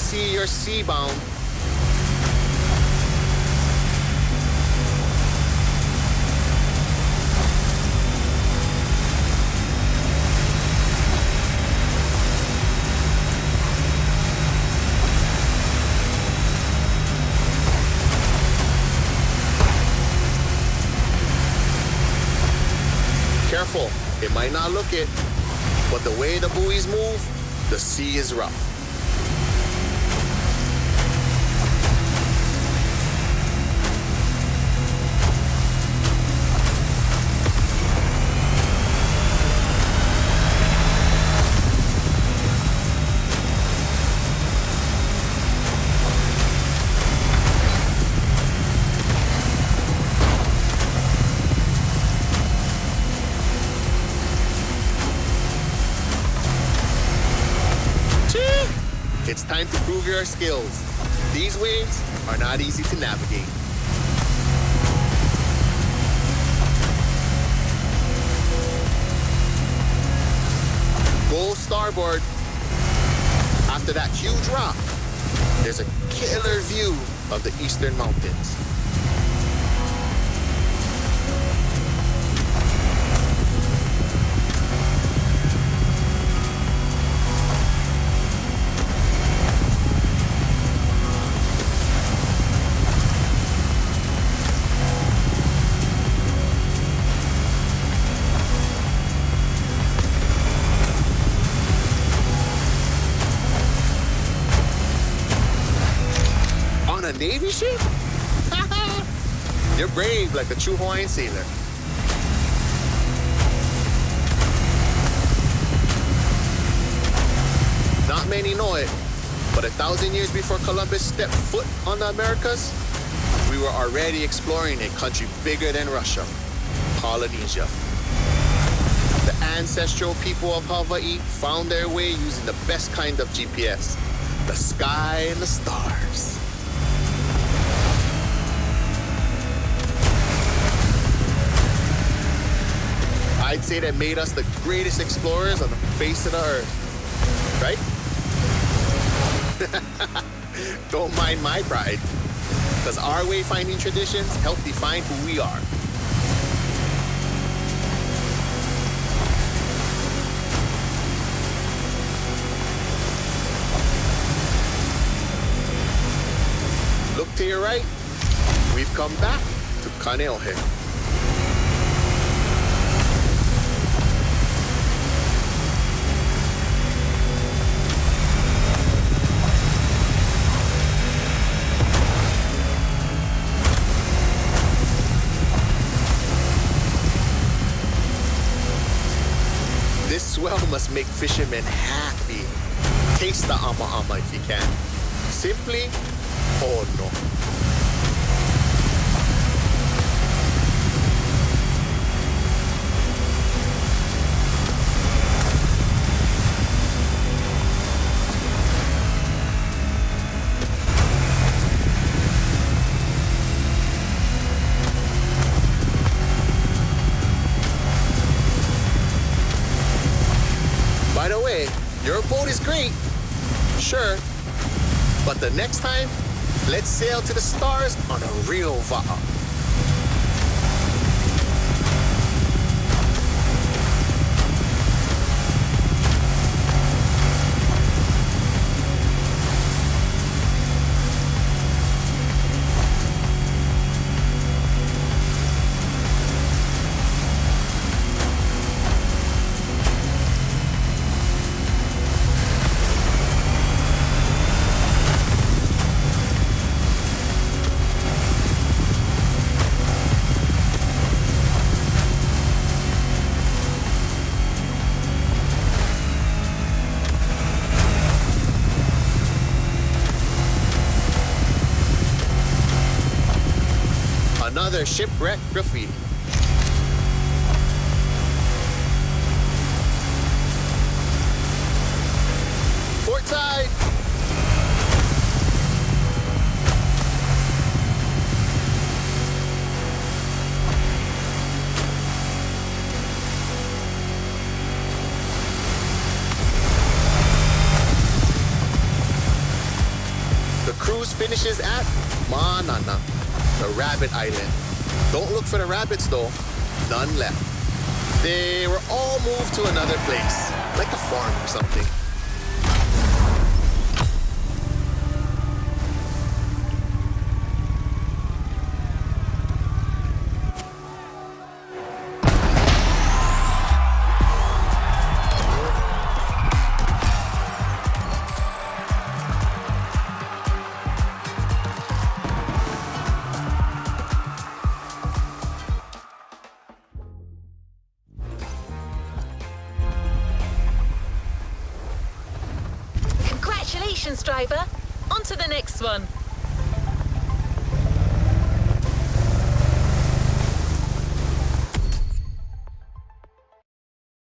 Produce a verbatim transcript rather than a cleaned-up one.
see you're sea-bound. Careful, it might not look it, but the way the buoys move, the sea is rough. It's time to prove your skills. These waves are not easy to navigate. Go starboard. After that huge rock, there's a killer view of the Eastern Mountains. A Navy ship? You're brave like a true Hawaiian sailor. Not many know it, but a thousand years before Columbus stepped foot on the Americas, we were already exploring a country bigger than Russia, Polynesia. The ancestral people of Hawaii found their way using the best kind of G P S, the sky and the stars. I'd say that made us the greatest explorers on the face of the earth, right? Don't mind my pride, because our wayfinding traditions help define who we are. Look to your right, we've come back to Kaneohe. This swell must make fishermen happy. Taste the ama ama if you can. Simply, oh no. By the way, your boat is great, sure, but the next time, let's sail to the stars on a real va'a. Another shipwreck graffiti. Port side! cruise finishes at Manana, the rabbit island. Don't look for the rabbits though, none left. They were all moved to another place, like a farm or something. Congratulations, driver. On to the next one.